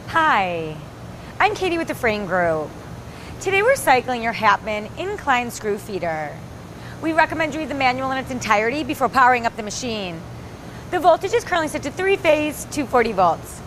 Hi, I'm Katie with the Frain Group. Today we're cycling your Hapman incline screw feeder. We recommend you read the manual in its entirety before powering up the machine. The voltage is currently set to 3-phase 240 volts.